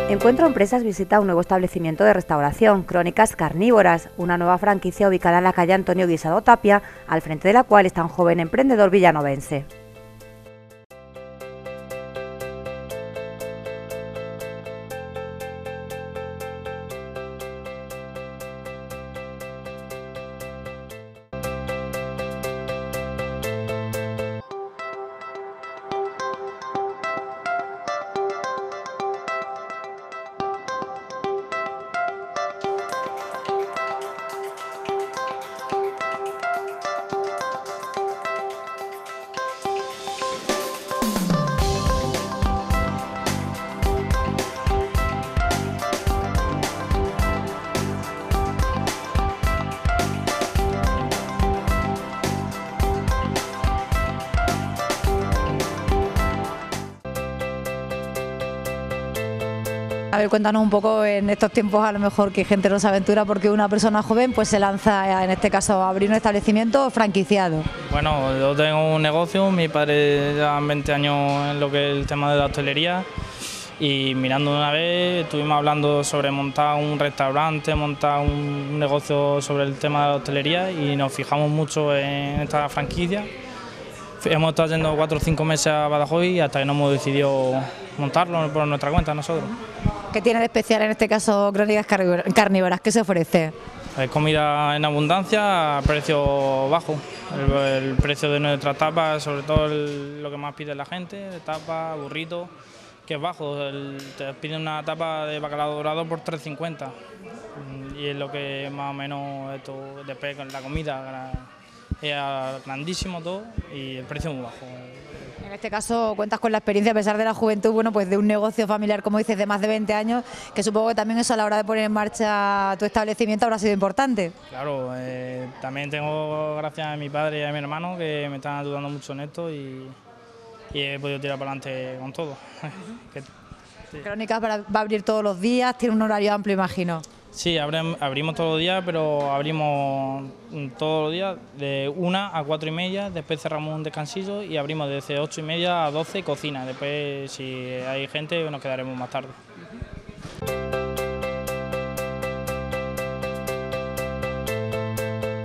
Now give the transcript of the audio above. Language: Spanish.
Encuentro Empresas visita un nuevo establecimiento de restauración, Crónicas Carnívoras, una nueva franquicia ubicada en la calle Antonio Guisado Tapia, al frente de la cual está un joven emprendedor villanovense. A ver, cuéntanos un poco en estos tiempos, a lo mejor que gente no se aventura porque una persona joven pues se lanza, en este caso, a abrir un establecimiento franquiciado. Bueno, yo tengo un negocio, mi padre lleva 20 años en lo que es el tema de la hostelería y mirando una vez estuvimos hablando sobre montar un restaurante, montar un negocio sobre el tema de la hostelería y nos fijamos mucho en esta franquicia. Hemos estado yendo 4 o 5 meses a Badajoz y hasta que no hemos decidido montarlo por nuestra cuenta nosotros. ¿Qué tiene de especial en este caso Crónicas Carnívoras? ¿Qué se ofrece? Es comida en abundancia a precio bajo. El precio de nuestras tapas, sobre todo lo que más pide la gente, tapas, burritos, que es bajo. Te piden una tapa de bacalao dorado por 3,50 y es lo que más o menos esto, después con la comida es grandísimo todo y el precio muy bajo. En este caso cuentas con la experiencia, a pesar de la juventud, bueno, pues de un negocio familiar, como dices, de más de 20 años, que supongo que también eso a la hora de poner en marcha tu establecimiento habrá sido importante. Claro, también tengo gracias a mi padre y a mi hermano que me están ayudando mucho en esto y he podido tirar para adelante con todo. Sí. Crónicas va a abrir todos los días, tiene un horario amplio, imagino. Sí, abrimos todos los días, pero abrimos todos los días de 1 a 4:30, después cerramos un descansillo y abrimos desde 8:30 a 12 cocina. Después, si hay gente, nos quedaremos más tarde.